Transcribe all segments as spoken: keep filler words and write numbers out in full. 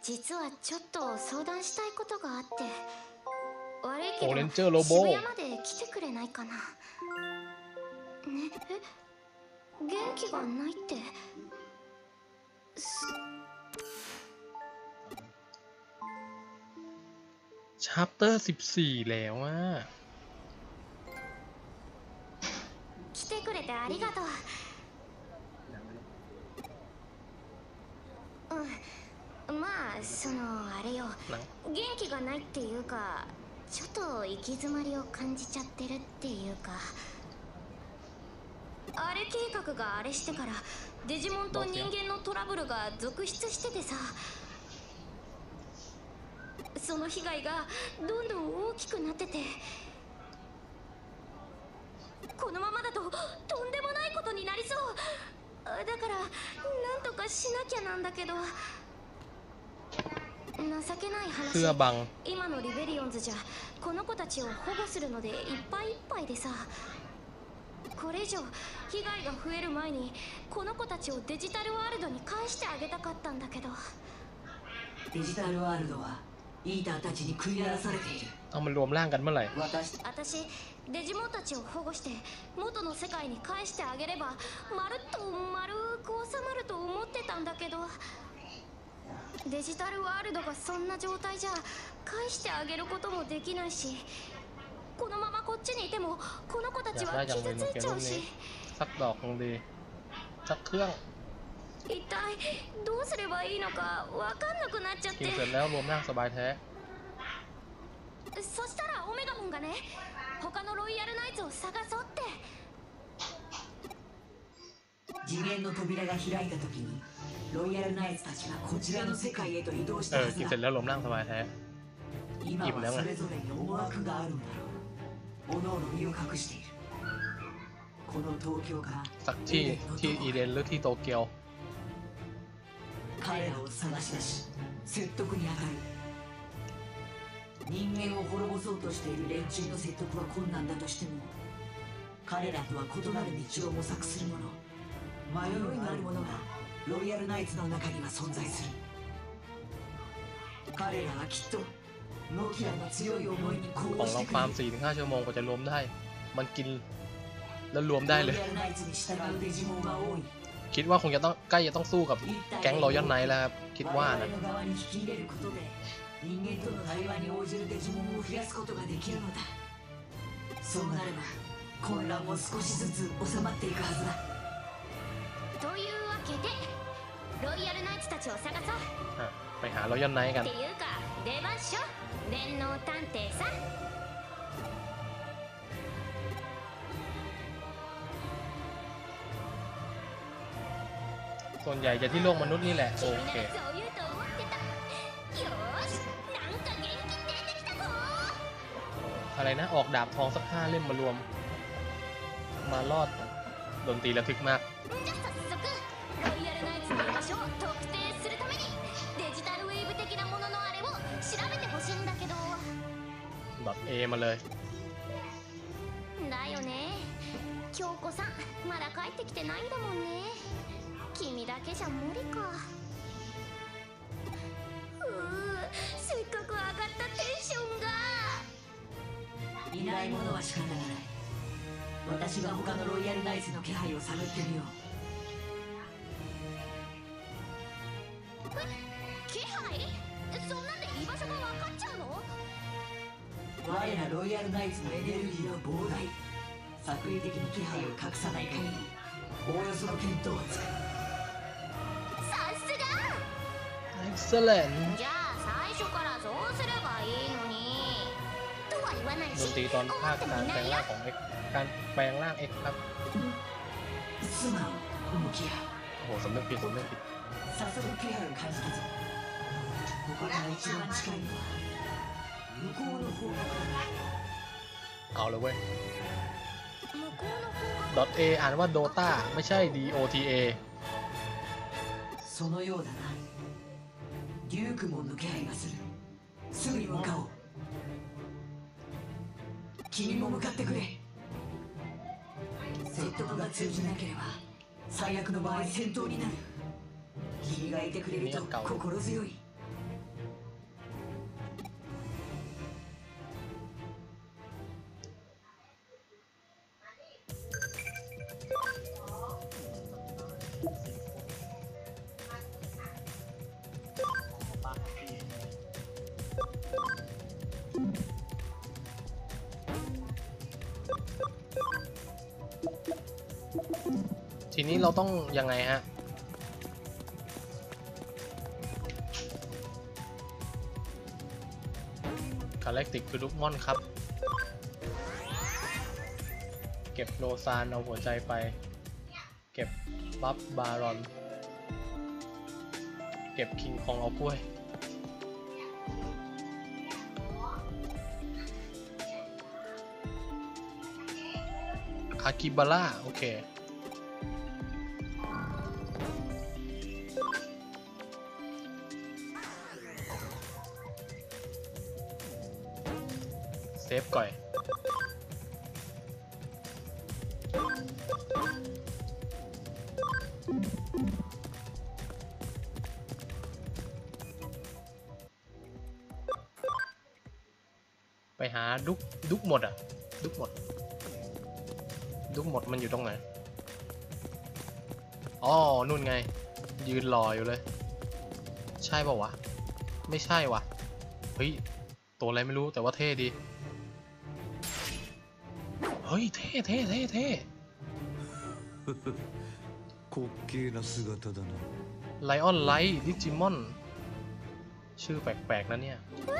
実はちょっと相談したいことがあって。悪いけど渋谷まで来てくれないかな。ね、え、元気がないって。 ชัปเตอร์สิบสี่แล้วอ่ะ来てくれてありがとう。うん、まあそのあれよ、元気がないっていうか、ちょっと行き詰まりを感じちゃってるっていうか。あれ計画があれしてからデジモンと人間のトラブルが続出しててさ、その被害がどんどん大きくなってて、このままだととんでもないことになりそう。だからなんとかしなきゃなんだけど。情けない話、今のリベリオンズじゃこの子たちを保護するのでいっぱいいっぱいでさ、これ以上被害が増える前にこの子たちをデジタルワールドに返してあげたかったんだけど。 デジタルワールドはイーターたちに食い荒らされている。 เอามันรวมร่างกันเมื่อไหร่私デジモンたちを保護して元の世界に返してあげればまるっと丸く収まると思ってたんだけど、デジタルワールドがそんな状態じゃ返してあげることもできないし、このままこっちにいてもこの子たちは傷ついちゃうし。 สักดอกคงดีสักเครื่อง一体どうすればいいのかわかんなくなっちゃって。 กินเสร็จแล้วรวมร่างสบายแท้そしたらオメガモンがね、他のロイヤルナイツを探そうって。 次元の扉が開いた時にロイヤルナイツたちがこちらの世界へと移動したはずだ。 กินเสร็จแล้วรวมร่างสบายแท้今はそれぞれに思惑があるんだろう。各々身を隠している。この東京がสักที่ที่อีเดนหรือที่โตเกียว彼らを探し出し説得に当たる。人間を滅ぼそうとしている連中の説得は困難だとしても、彼らとは異なる道を模索する者、迷いのある者がロイヤルナイツの中には存在する。彼らはきっとノキアの強い思いに呼応してくれる。 ของเราฟาร์ม สี่ถึงห้า ชั่วโมงกว่าจะรวมได้มันกินแล้วรวมได้เลยคิดว่าคงจะต้องใกล้จะต้องสู้กับแก๊งรอยัลไนท์แล้วครับคิดว่านะ人間との対話に応じるデジモンを増やすことができるのだ。そうなれば混乱も少しずつ収まっていくはずだ。 というわけでロイヤルナイツたちを探そう。 ไปหารอยัลไนท์กันっていうか出ましょ電脳探偵さん。 ส่วนใหญ่จะที่โลกมนุษย์นี่แหละโอเคอะไรนะออกดาบทองสักห้าเล่มมารวมมารอดดนตรีระทึกมากดอทเอมาเลยだよね京子さんまだ帰ってきてないんだもんね。君だけじゃ無理か。ううせっかく上がったテンションが。 いないものは仕方がない。私が他のロイヤルナイツの気配を探ってみよう。 え気配？そんなんで居場所が分かっちゃうの？ 我らロイヤルナイツのエネルギーは膨大。作為的に気配を隠さない限りおおよその見当はつく。 Excellent じゃあ最初からそうすればいいのにとは言わないし。 ดนตรีตอนภาคการแปลงร่างของ X การแปลงร่าง X ครับ素直動きやโอ้โหสำนึกผิดสำนึกผิด早速気配を感じたぞ。ここから一番近いのは向こうの方角だ。 เอาเลยเว้ย向こうの方角ดอท A อ่านว่า Dota ไม่ใช่ ดี โอ ที เอそのようだな。デュークモンの気配がする。すぐに向かおう。君も向かってくれ。説得が通じなければ最悪の場合戦闘になる。君がいてくれると心強い。 นี้เราต้องยังไงฮะกาแล็กติกคือลูกม่อนครับเก็บโลซานเอาหัวใจไปเก็บบัฟบารอนเก็บคิงคองเอากล้วยคากิบาร่าโอเคเซฟก่อยไปหาดุกดุกหมดอ่ะดุกหมดดุกหมดมันอยู่ตรงไหนอ๋อนู่นไงยืนรออยู่เลยใช่ป่าววะไม่ใช่วะเฮ้ยตัวอะไรไม่รู้แต่ว่าเท่ดีเฮ้ยเท่เท่เท่เท่滑稽な姿だな。 ไลออนไลท์ดิจิมอนชื่อแปลกๆนะเนี่ย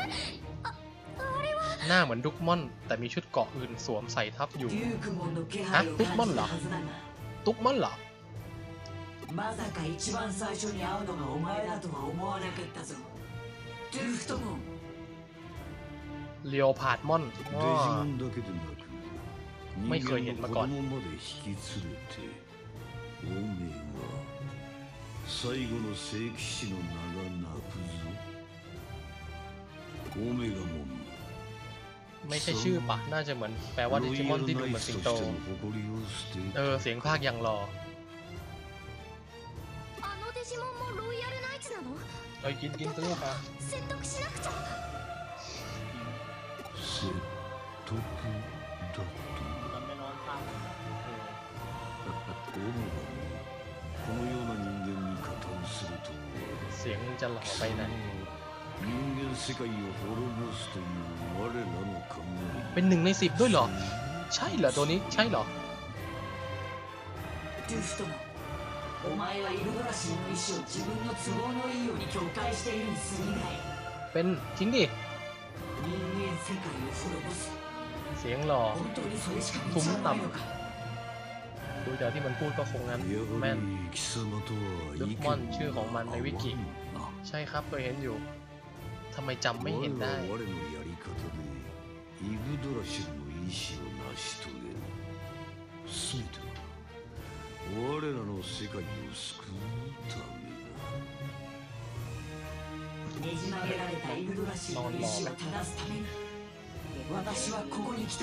หน้าเหมือนดุกมอนแต่มีชุดเกราะอื่นสวมใส่ทับอยู่ฮะดุกมอนเหรอดุกมอนเหรอまさか一番最初に会うのがお前だとは思わなかったぞドゥルフトモンเลียวพาดมอนデジモンだけでなく人間の子供まで引き連れておめえは最後の聖騎士の名が鳴くぞオメガモンไม่ใช่ชื่อปะน่าจะเหมือนแปลว่าดิจิมอนที่ดูเหมือนสิงโตเออเสียงภาคยังรอเอ้ยกินกินซื้อปะ説得だとオメガもこのような人間に加担するとはเสียงจะหล่อไปไหน人間世界を滅ぼすという我らの考えเป็นหนึ่งในสิบด้วยเหรอใช่เหรอตัวนี้ใช่เหรอドゥフトモンお前はイルドラシの意志を自分の都合のいいように境界しているに過ぎないเป็นจริงดิ人間世界を滅ぼすเสียงหล่อ本当にそれしか道はないのかดูจากที่มันพูดก็คงงั้นแม่นดุกมอนชื่อของมันในวิกิใช่ครับเคยเห็นอยู่ทำไมจำไม่เห็นได้イグドラシルの意志を成し遂げる全ては我らの世界を救うためだねじ曲げられたイグドラシルの意志を正すために私はここに来た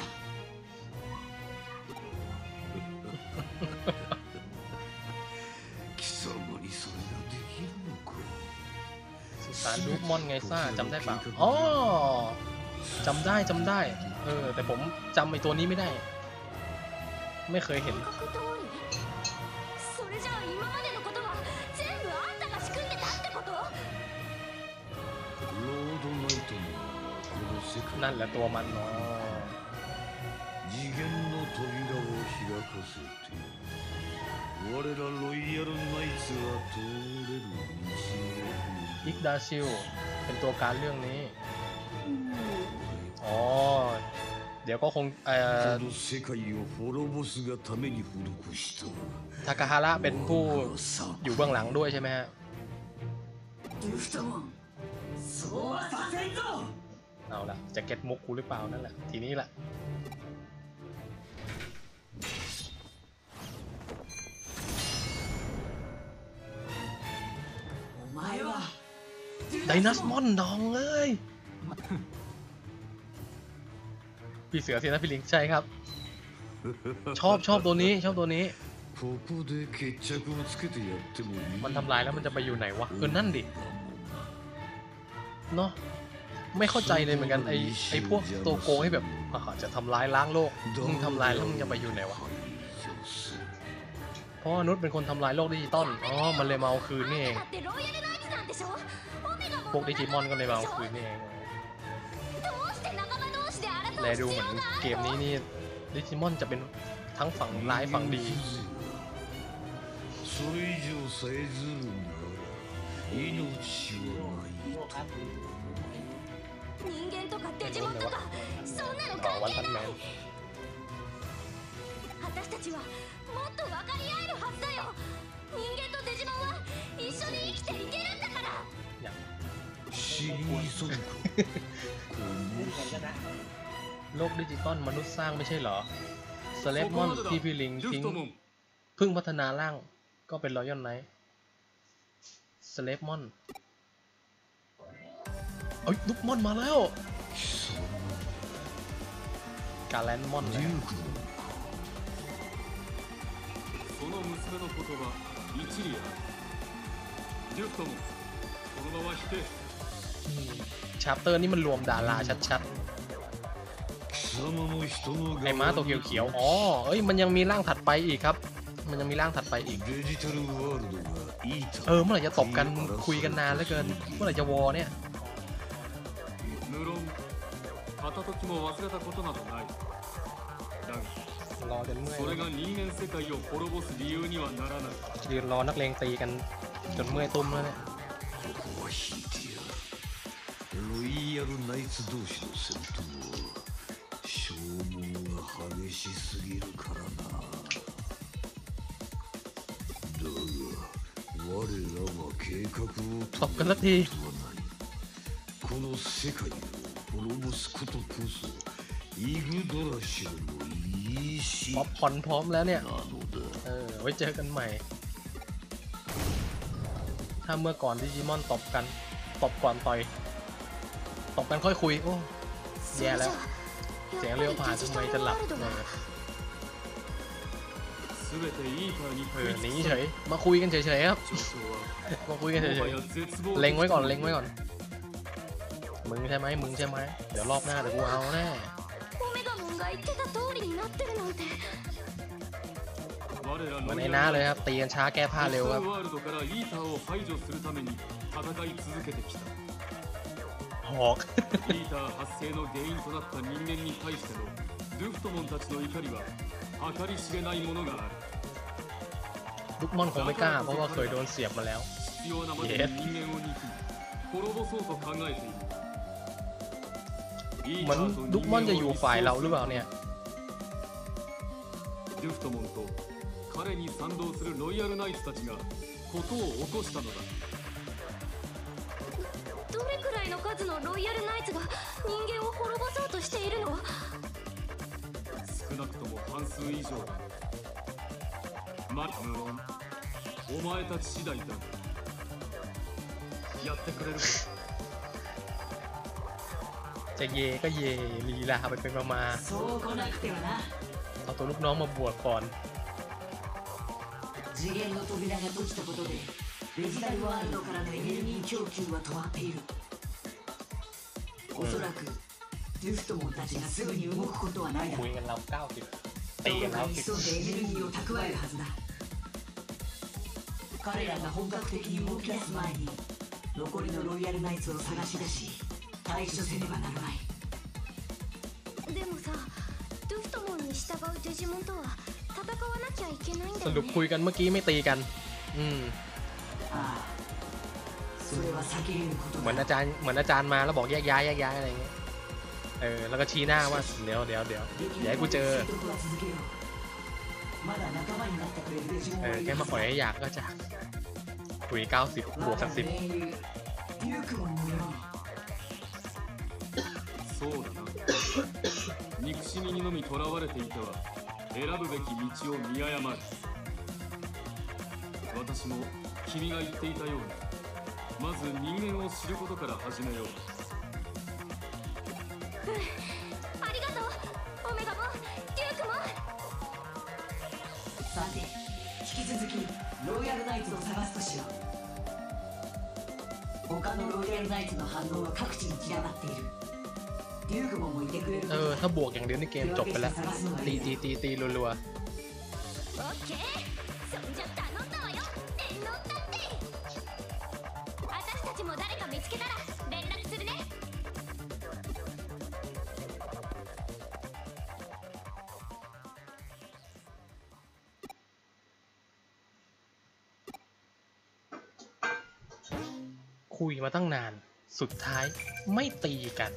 貴様にそれができるのかสุสานดุกมอนไงซ่าจำได้เปล่าอ๋อจำได้จำได้เออแต่ผมจำไอตัวนี้ไม่ได้ไม่เคยเห็นนั่นแหละตัวมันเนาะ次元の扉を開かせて我らロイヤルナイツが通れる道をอิกดาชิลเป็นตัวการเรื่องนี้อ๋อเดี๋ยวก็คงเอ่อทาคาฮาระเป็นผู้อยู่เบื้องหลังด้วยใช่ไหมฮะเอาละจะเก็ตมุกกูหรือเปล่านั่นแหละทีนี้แหละไดนัสมอนดองเลยพี่เสือสินะพี่ลิงใช่ครับชอบชอบตัวนี้ชอบตัวนี้มันทำลายแล้วมันจะไปอยู่ไหนวะเออนั่นดิเนาะไม่เข้าใจเลยเหมือนกันไอไอพวกตัวโกงให้แบบจะทำลายล้างโลกมึงทำลายแล้วมึงจะไปอยู่ไหนวะเพราะนุชเป็นคนทำลายโลกดิจิตอลอ๋อมันเลยมาเอาคืนนี่เองพวกดิจิมอนก็เลยมาเอาคืนนี่เองแลดูเหมือนเกมนี้นี่ดิจิมอนจะเป็นทั้งฝั่งร้ายฝั่งดีそれ以上さえずるなら命はないと人間とかデジモンとかそんなのต่อ関วัน係พันなแมいน私たちはもっと分かり合えるはずだよ。人間とデジモンは一緒に生きていけるんだから。 อย่าง死に急ぐかこのโลกดิจิตอลมนุษย์สร้างไม่ใช่เหรอสเลฟมอนที่พี่ลิงทิ้งเพิ่งพัฒนาร่างก็เป็นรอยัลไนท์สเลฟมอนเอ้ยลุกมอนมาแล้วกาแลนมอนデนะュークその娘の言葉一理あるデュフトもこのまま否定ชาร์เตอร์นี่มันรวมดาราชัด貴様も人のๆไอ้ม้าตัวเขียวๆอ๋อเอ้ยมันยังมีร่างถัดไปอีกครับมันยังมีร่างถัดไปอีกデジタルワールドがいいとเออเมื่อไหร่จะตบกันคุยกันนานเหลือเกินเมื่อไหร่จะวอเนี่ย無論片時も忘れたことなどないだがรอจนเมื่อยそれが人間世界を滅ぼす理由にはならないยืนรอนักเลงตีกันจนเมื่อยตุ้มแล้วเนี่ยここは引いてやるロイヤルナイツ同士の戦闘は消耗が激しすぎるからなだが我らは計画をตบกันสักทีとはないこの世界を滅ぼすことこそイグドラシュの意志ป๊อปคอร์นพร้อมแล้วเนี่ยなのだเออไว้เจอกันใหม่ ถ้าเมื่อก่อนดิจิมอนตบกันตบก่อนต่อยตบกันค่อยคุยโอ้それแย่じゃแล้ว เสียงやっぱเรียวりผ่านデジทำタไมルจะหลัワบールドเอはอ全てイーターにเอ食อいหนี尽くเฉさยれมาคุยกันเฉยๆครับ上昇はมาคุยกันเฉもยはや絶望ๆเล็งไว้ก่อนเล็งไว้ก่อนมึงใช่ไหมมึงใช่ไหมเดี๋ยวรอบหน้าเดี๋ยวกูเอาแน่オメガモンが言ってた通りになってるなんて。 我らเหมือนのไอ้น้าเลยครับตีกันช้าแก้ผ้าเร็วครับワールドからイーターを排除するために戦い続けてきたหอกイーター発生の原因となった人間に対してのドゥフトモンたちの怒りは計り知れないものがあるลูกมอนคงไม่กล้าเพราะว่าเคยโดนเสียบมาแล้ว必要なまでに人間を憎み滅ぼそうと考えているเหมือนลูกมอนจะอยู่ฝ่ายเราหรือเปล่าเนี่ยドゥフトモンと彼に賛同するロイヤルナイツたちが事を起こしたのだどれくらいの数のロイヤルナイツが人間を滅ぼそうとしているの？ 少なくとも半数以上だまあ無論お前たち次第だやってくれるかจะเยก็เยลีลาไปเป็นมาそうこなくてはなๆเอาตัวลูกน้องมาบวกก่อน次元の扉が閉じたことでデジタルワールドからのエネルギー供給は止まっているおそらくドゥフトモンたちがすぐに動くことはないだคุろยว กันเราเก้าสิบどตีกันこเราかにสิบ潜んでエネルギーを蓄えるはずだ彼らが本格的に動き出す前に残りのロイヤルナイツを探し出し対処せねばならないでもさ、ドゥフトモンに従うデジモンとは戦わなきゃいけないんสだよรุปね。 คุยกันเมื่อกี้ไม่ตีกัน อืมああそれは避けれることเหมือนだอาจารย์เหมือนอาจารย์มาแล้วบอกแยกย้ายแยกย้ายอะไรเงี้ยเออแล้วก็ชี้หน้าว่าเดี๋ยวเดี๋ยวเดี๋ยวอย่าให้กูเจอ説得は続けようまだ仲間になってくれるデジモンเอはอย แค่るมาปล่อยให้อยากก็จะคุยเก้าสิบบวกสักสิบまだ盟友デュークモンのようにそうだな憎しみにのみとらわれていては選ぶべき道を見誤る私も君が言っていたようにまず人間を知ることから始めようありがとう、オメガモン、デュークモン。 さて引き続きロイヤルナイツを探すとしよう他のロイヤルナイツの反応は各地に散らばっているデュークモンもいてくれるเออถ้าบวกอย่างเดียวในเกมจบไปแล้วตีตีตีตีรัวオッケー、そんじゃ頼んだわよ、電脳だって。私たちも誰か見つけたら連絡するね。 คุยมาตั้งนานสุดท้ายไม่ตีกัน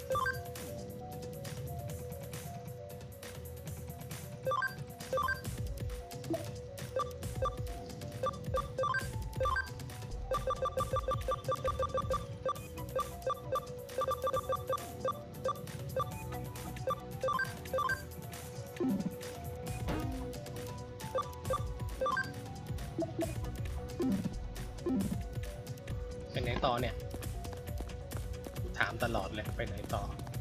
ไปไหนต่อเนี่ยถามตลอดเลยไปไหนต่อ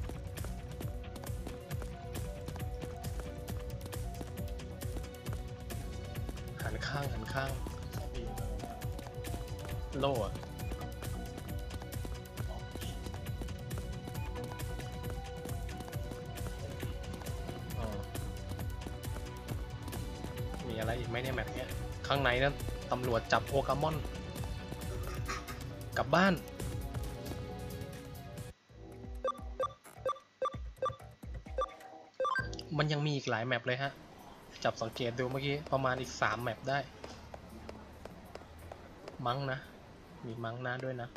หันข้างหันข้างโล่อะอ๋อมีอะไรอีกไหมเนี่ยแมปเนี้ยข้างในนั้นตำรวจจับโปเกมอนกลับบ้านมันยังมีอีกหลายแมปเลยฮะจับสังเกตดูเมื่อกี้ประมาณอีกสามแมปได้มั้งนะมีมั้งนะด้วยนะ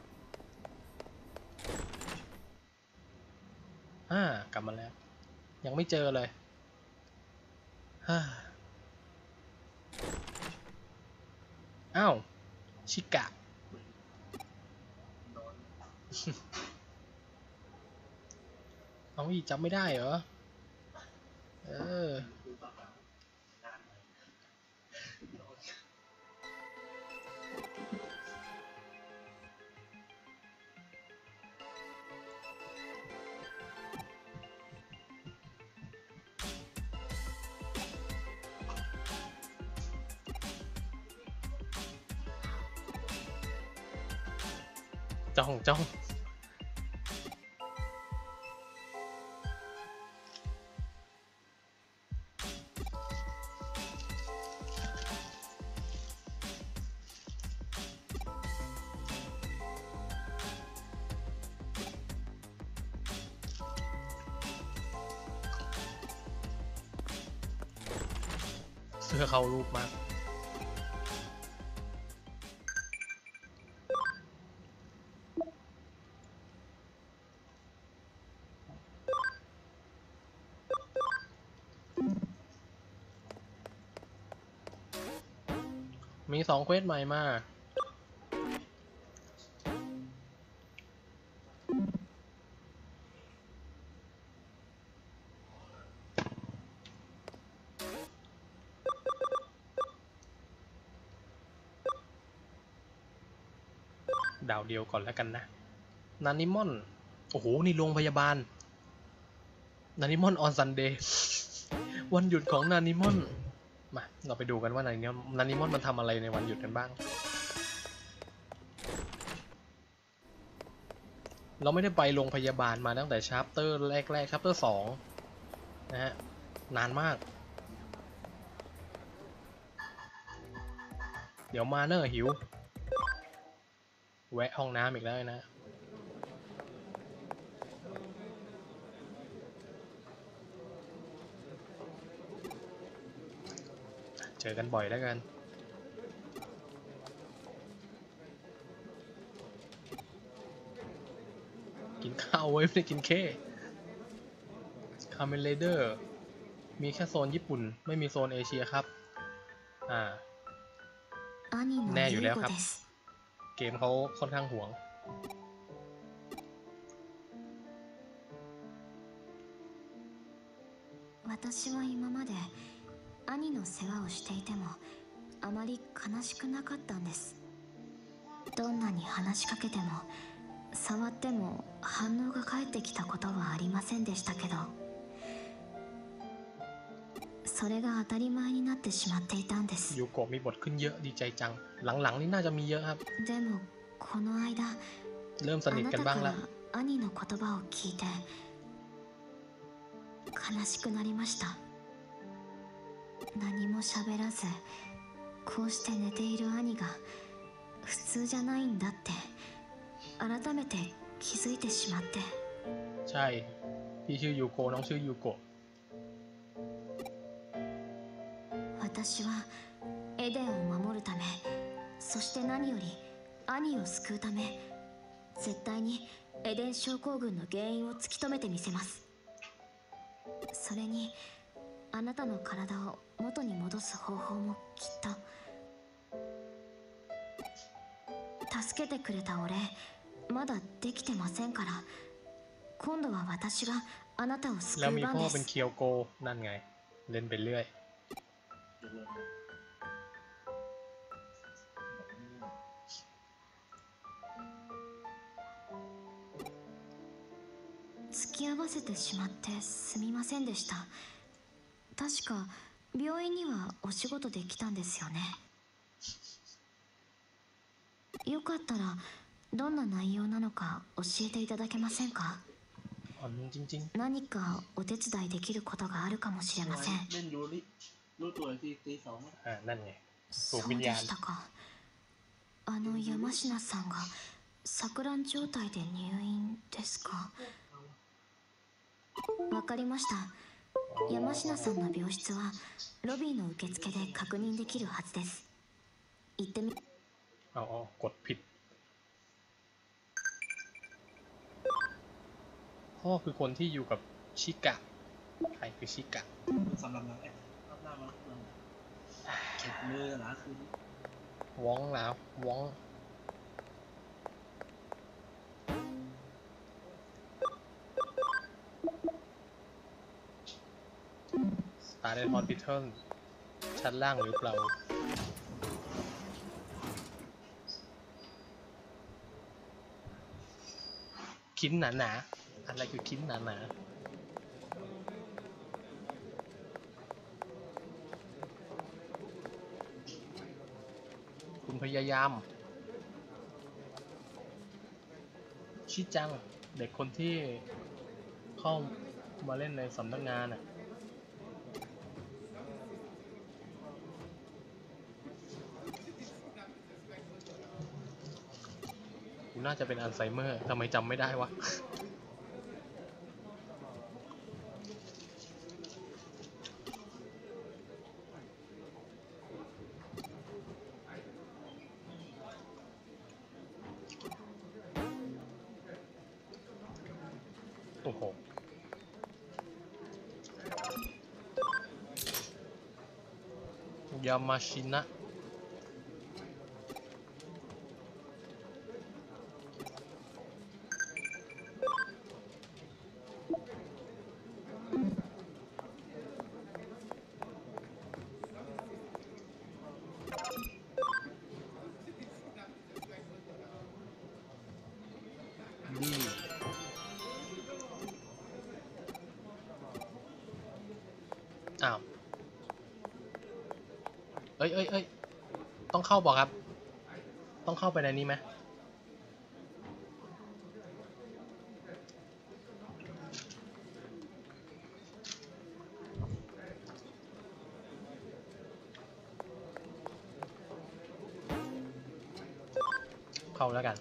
อ่ากลับมาแล้วยังไม่เจอเลยฮ่าอ้าวชิกะเอาอีกจำไม่ได้เหรอเออจ้องจ้องเสื้อเข้ารูปมากมีสองเควสใหม่มาดาวเดียวก่อนแล้วกันนะนานิมอนโอ้โหนี่โรงพยาบาลนานิมอนออนซันเดย์วันหยุดของนานิมอนมาเราไปดูกันว่านานิมอนนานิมอนมันทำอะไรในวันหยุดกันบ้างเราไม่ได้ไปโรงพยาบาลมาตั้งแต่ชาร์ปเตอร์แรกๆชาร์ปเตอร์สองนะฮะนานมากเดี๋ยวมาเนอร์หิวแวะห้องน้ำอีกแล้วนะเจอกันบ่อยแล้วกันกินข้าวไว้ไม่ได้กินเค้กคาเมนเรเดอร์มีแค่โซนญี่ปุ่นไม่มีโซนเอเชียครับอ่าแน่อยู่แล้วครับเกมเขาค่อนข้างห่วง私は今まで兄の世話をしていてもあまり悲しくなかったんです。どんなに話しかけても触っても反応が返ってきたことはありませんでしたけど、それが当たり前になってしまっていたんです。 ยูโกะมีบทขึ้นเยอะดีใจจังหลังๆนี่น่าจะมีเยอะครับでもこの間เริ่มสนิทกันบ้างแล้ว兄の言葉を聞いて悲しくなりました。何も喋らずこうして寝ている兄が普通じゃないんだって改めて気づいてしまって。 ใช่พี่ชื่อยูโกะน้องชื่อยูโกะ私はエデンを守るため、そして何より兄を救うため絶対にエデン症候群の原因を突き止めてみせます。それにあなたの体を元に戻す方法もきっと。助けてくれたお礼まだできてませんから、今度は私があなたを救แล้วうมี番พ่อでเป็นす。 เคียวโกนั่นไงเล่นไปเรื่อย付き合わせてしまってすみませんでした。確か病院にはお仕事で来たんですよね。よかったらどんな内容なのか教えていただけませんか。 อ่อนจริง何かお手伝いできることがあるかもしれません。 เล่นยูริรู้ตัวที่ตีสองๆอ่านั่นไงそうでしたか。あの山科さんが錯乱状態で入院ですか。わかりました。山科さんの病室はロビーの受付で確認できるはずです。行ってみ。 เอาเอากดผิดพ่อคือคนที่อยู่กับชิกะใครคือชิกะสำหรับนางแอปรับหน้ามาเข็ดมือหลาคือว้องแล้วว้อง Started Hospital ชั้นล่างหรือเปล่าคิ้นหนาหนาอะไรคือคิ้นหนาหนาคุณพยายามชิจังเด็กคนที่เข้ามาเล่นในสำนักงานอ่ะกูน่าจะเป็นอัลไซเมอร์ทำไมจำไม่ได้วะ โอ้โหยามาชินะอ้าวเอ้ยเอ้ยเอ้ยต้องเข้าบอกครับต้องเข้าไปในนี้ไหมเข้าแล้วกัน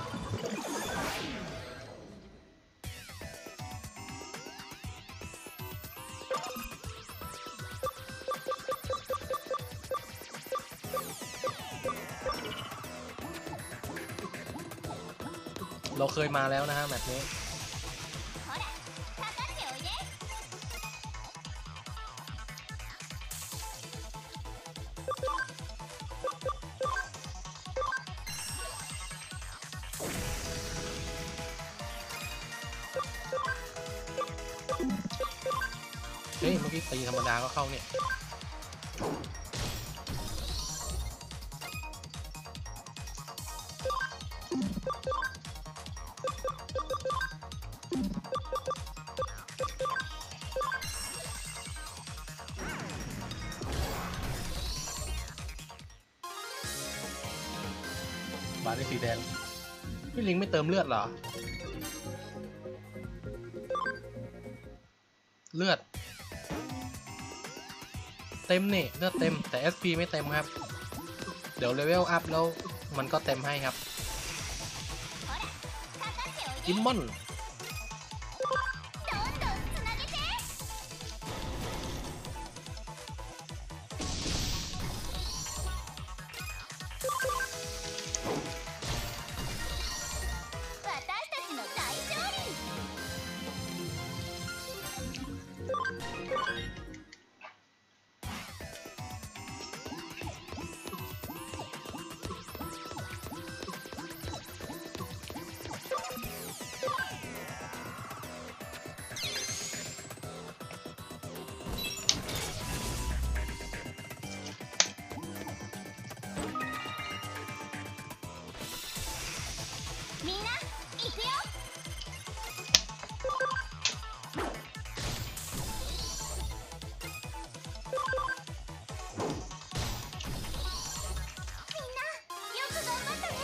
เราเคยมาแล้วนะฮะแมตช์นี้เฮ้ยเมื่อกี้ตีธรรมดาก็เข้าเนี่ยบาร์ได้สีแดงพี่ลิงไม่เติมเลือดเหรอเลือดเต็มนี่เลือดเต็มแต่ เอส พี ไม่เต็มครับเดี๋ยวเลเวลอัพแล้วมันก็เต็มให้ครับอิมมอนみんな行くよみんなよく頑張ったね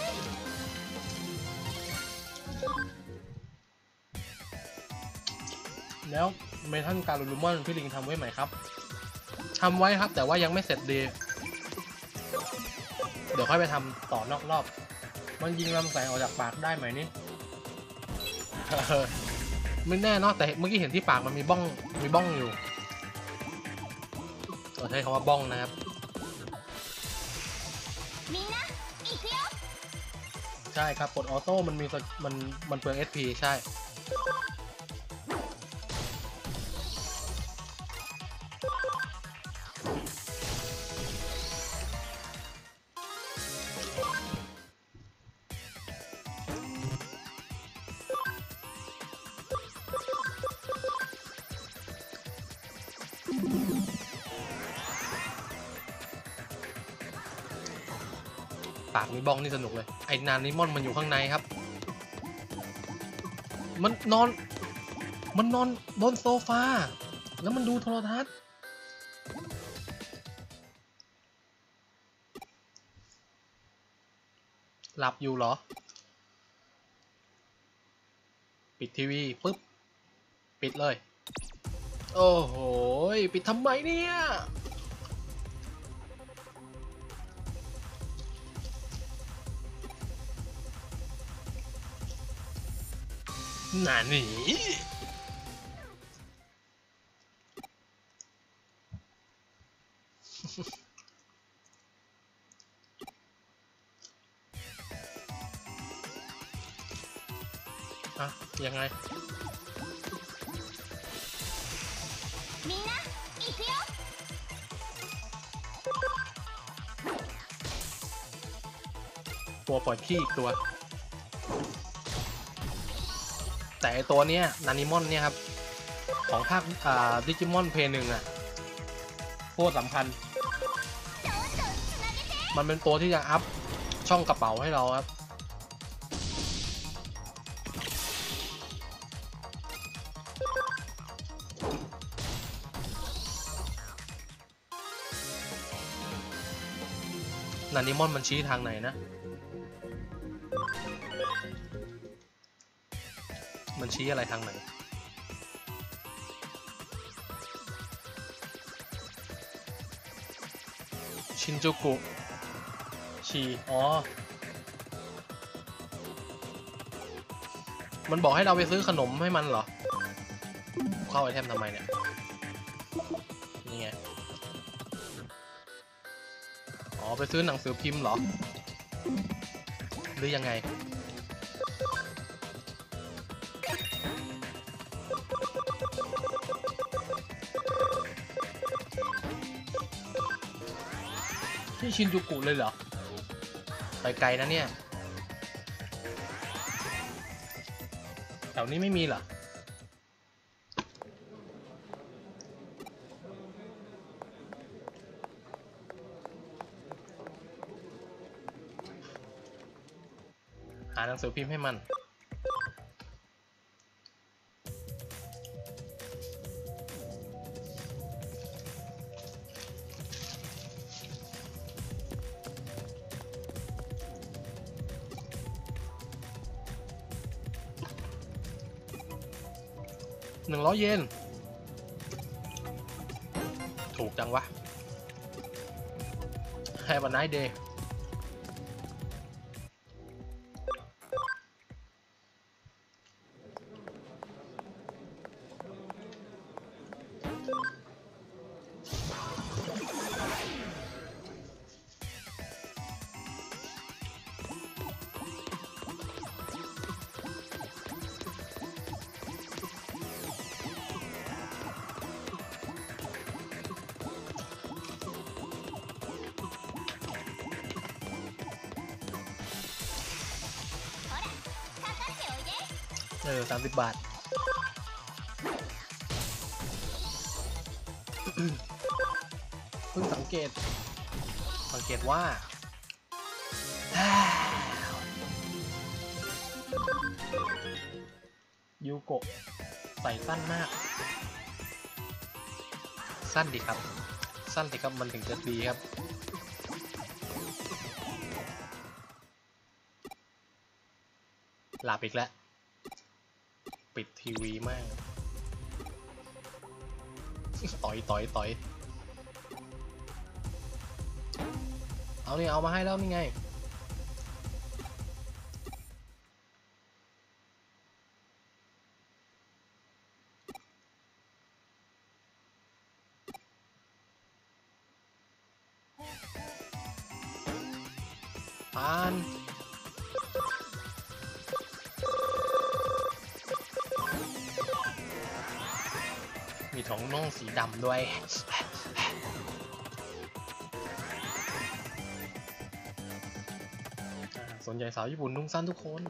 แล้วเมทัลการูลูมอนพี่ลิงทำไว้ไหมครับทำไว้ครับแต่ว่ายังไม่เสร็จดีเดี๋ยวค่อยไปทำต่อนอกรอบมันยิงลำแสงออกจากปากได้ไหมนี่ ไม่แน่เนาะแต่เมื่อกี้เห็นที่ปากมันมีบ้องมีบ้องอยู่เราใช้คำว่าบ้องนะครับใช่ครับกดออโต้มันมีมันมันเปลือง เอส พี ใช่ปากมีบ้องนี่สนุกเลยไอ้นานนิมอนมันอยู่ข้างในครับมันนอนมันนอนบนโซฟาแล้วมันดูโทรทัศน์หลับอยู่เหรอปิดทีวีปุ๊บปิดเลยโอ้โหปิดทำไมเนี่ยหนาหนีอะยังไงตัวปล่อยขี้อีกตัวแต่ไอตัวเนี้ยนานิมอนเนี่ยครับของภาคอ่าดิจิมอนเพย์หนึ่งอะโคตรสำคัญมันเป็นตัวที่จะอัพช่องกระเป๋าให้เราครับนานิมอนมันชี้ทางไหนนะมันชี้อะไรทางไหนชินจูกุชี้อ๋อมันบอกให้เราไปซื้อขนมให้มันเหรอเข้าไอเทมทำไมเนี่ยนี่ไงอ๋อไปซื้อหนังสือพิมพ์เหรอหรือยังไงที่ชินจูกุเลยเหรอไปไกลนะเนี่ยแถวนี้ไม่มีเหรอหาหนังสือพิมพ์ให้มันหนึ่งร้อยเยนถูกจังวะ Have a nice dayเออสามสิบบาทเพิ่งสังเกตสังเกตว่ายูโกะใส่สั้นมากสั้นดีครับสั้นดีครับมันถึงจะดีครับหลับอีกแล้วปิดทีวีมากต่อยต่อยต่อยเอานี่เอามาให้แล้วนี่ไงผ่านมีท้องน่องสีดำด้วยส่วนใหญ่สาวญี่ปุ่นนุ่งสั้นทุกคน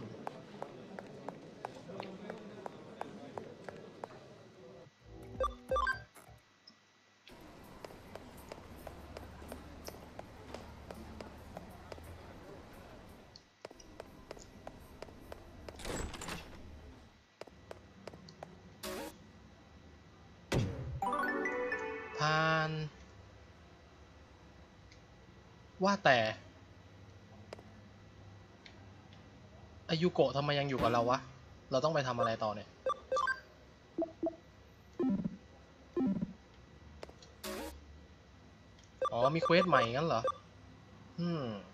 ผ่านว่าแต่อายุโกะทำไมยังอยู่กับเราวะเราต้องไปทำอะไรต่อเนี่ยอ๋อมีเควสใหม่งั้นเหรออืม